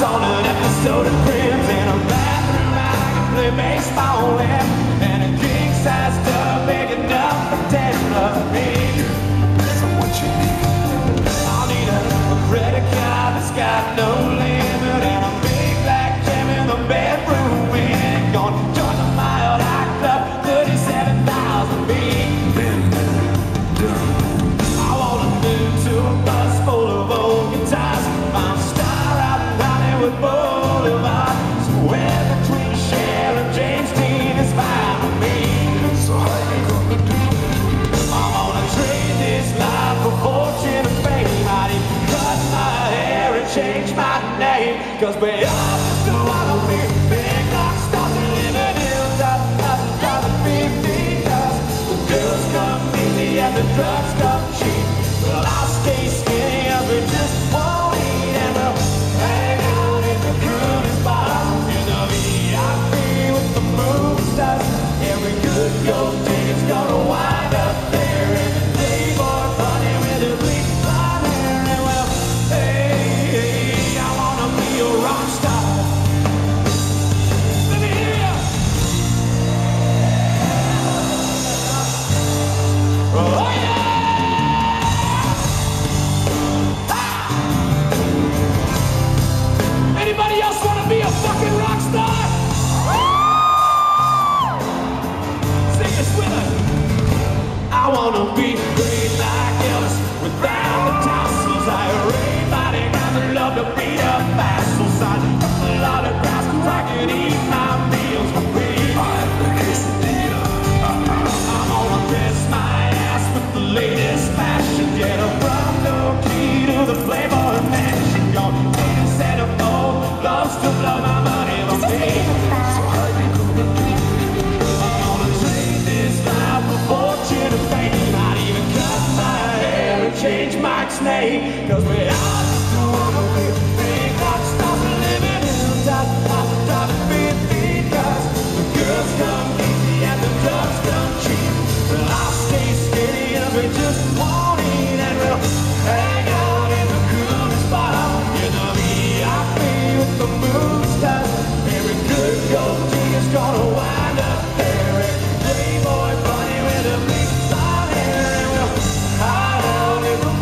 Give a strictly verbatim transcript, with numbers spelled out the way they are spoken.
on an episode of Cribs. In a bathroom I can play baseball with, and a king-size tub big enough for ten of me. So what you need? I'll need a, a credit card that's got no limit, and a big black gem in the bedroom. We ain't gonna join the Mile High Club, thirty-seven thousand feet. Been done. I wanna move to a bus full of old guitars, find a star out in Hollywood Boulevard, somewhere between Cher and James Dean is fine with me. So how you gonna do it? I wanna trade this life for fortune and fame. I'd even cut my hair and change my name, 'cause we all just wanna be big rock stars and live in hilltop houses driving fifty cars. The girls come easy and the drugs come cheap. Well, I'll stay skinny as we just won't eat, and we'll hang out in the crudest bars in the V I P with the movie stars. Every good gold digger's gonna wind up there, and the playboy bunny with his bleach blonde hair. And well, hey, hey, I wanna be a rock star. Let me hear ya. Oh yeah. Anybody else want to be a fucking rock star? Sing this with us. I want to be great like Elvis without the tassels. I everybody got the love to beat up assholes. I a lot of grass 'cause I can eat my meals for free. I have the quesadilla. I'm gonna dress my ass with the latest fashion. Get a front door key to the Playboy Mansion. Gonna get a set of gold loves to blow my money on me. So how you gonna do it? I'm gonna trade this life for fortune and fame. I'd even cut my hair and change Mike's name, 'cause we